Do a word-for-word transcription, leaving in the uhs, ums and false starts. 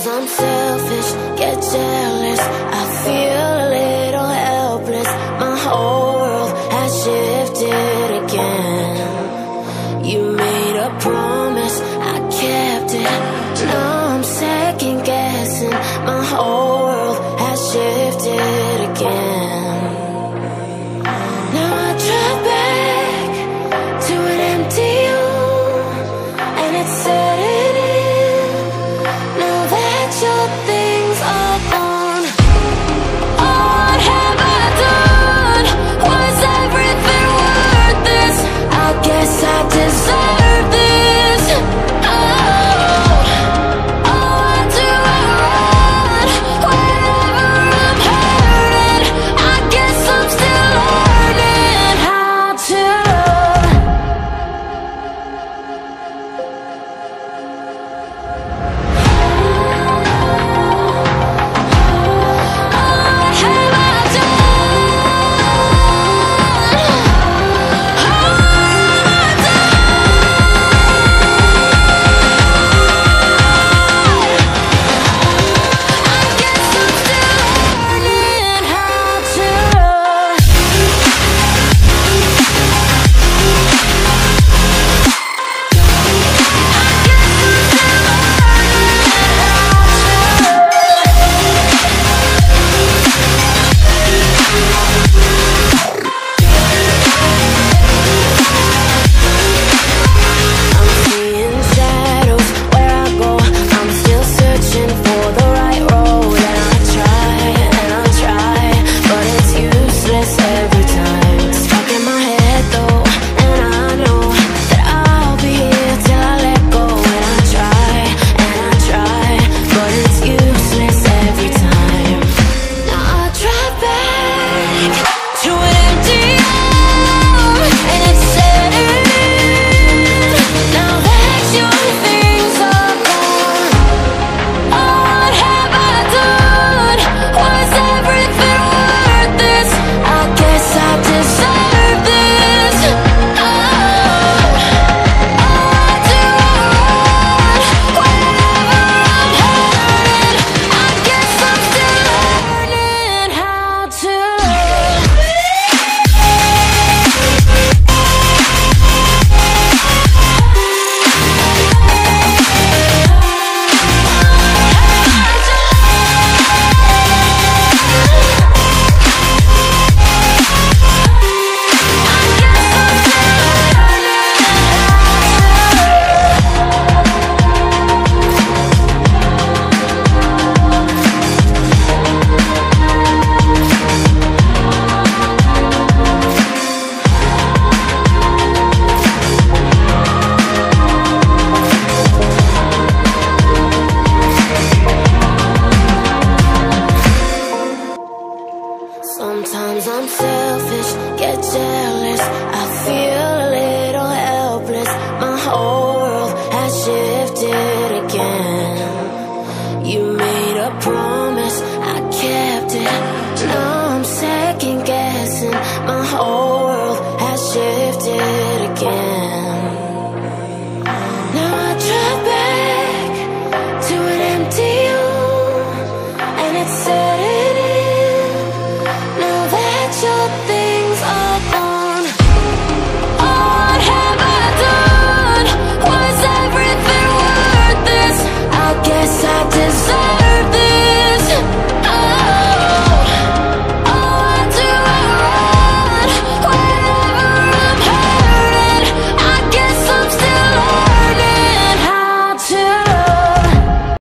Sometimes I'm selfish, get jealous, I feel a little helpless. My whole world has shifted again. You made a promise, I kept it. Now I'm second guessing. My whole world has shifted again. Now I drive back to an empty home, and it's setting in. Now that your things are gone, what have I done? Was everything worth this? I guess I deserve this. Oh, oh, why do I run whenever I'm hurting? I guess I'm still learning how to love. What have I Sometimes I'm selfish, get jealous, I feel a little helpless. My whole world has shifted again. You made a promise, I kept it. Now I'm second guessing. My whole world has shifted again. Now I drive back to an empty home, and it's setting in. Now that you're there,